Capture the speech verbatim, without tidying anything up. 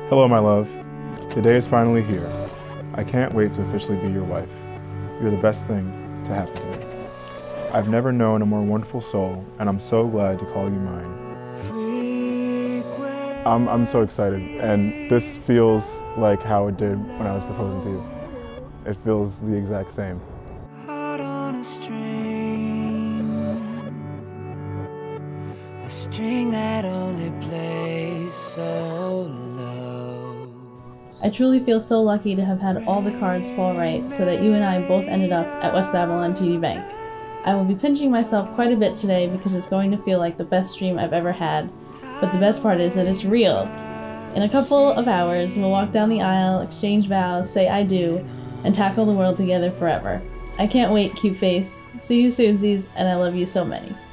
Hello, my love. The day is finally here. I can't wait to officially be your wife. You're the best thing to happen to me. I've never known a more wonderful soul, and I'm so glad to call you mine. I'm, I'm so excited, and this feels like how it did when I was proposing to you. It feels the exact same. Heart on a string, a string that only plays so low. I truly feel so lucky to have had all the cards fall right so that you and I both ended up at West Babylon T D Bank. I will be pinching myself quite a bit today because it's going to feel like the best dream I've ever had, but the best part is that it's real. In a couple of hours, we'll walk down the aisle, exchange vows, say I do, and tackle the world together forever. I can't wait, cute face. See you soonsies, and I love you so many.